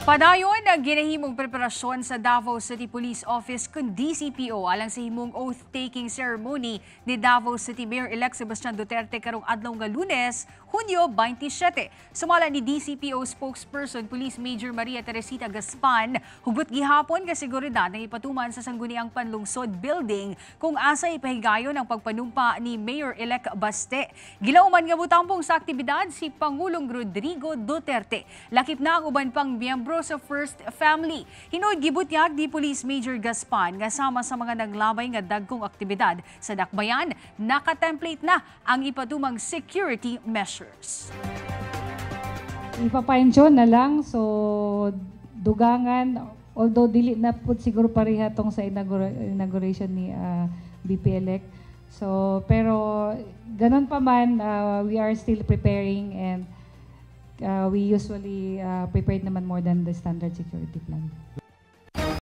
Padayon ang ginahimong preparasyon sa Davao City Police Office kun DCPO alang sa himong oath-taking ceremony ni Davao City Mayor-elect Sebastian Duterte karong adlaw nga Lunes, Hunyo 27. Sumala ni DCPO spokesperson Police Major Maria Teresita Gaspan, hugot gihapon nga seguridad ng ipatuman sa sangguniang panlungsod building kung asa ipahigayon ang pagpanumpa ni Mayor-elect Baste. Gilauman nga mutampong sa aktibidad si Pangulong Rodrigo Duterte. Lakip na ang uban pang miyembro sa First Family. Hinood gibutyag di Police Major Gaspan nga sama sa mga naglabay nga dagkong aktibidad sa dakbayan, nakatemplate na ang ipatumang security measures. Ipa-fine-tune na lang, so dugangan, although dili na po siguro pareha tong sa inauguration ni BP-elect. So, pero ganun pa man, we are still preparing and we usually prepared naman more than the standard security plan.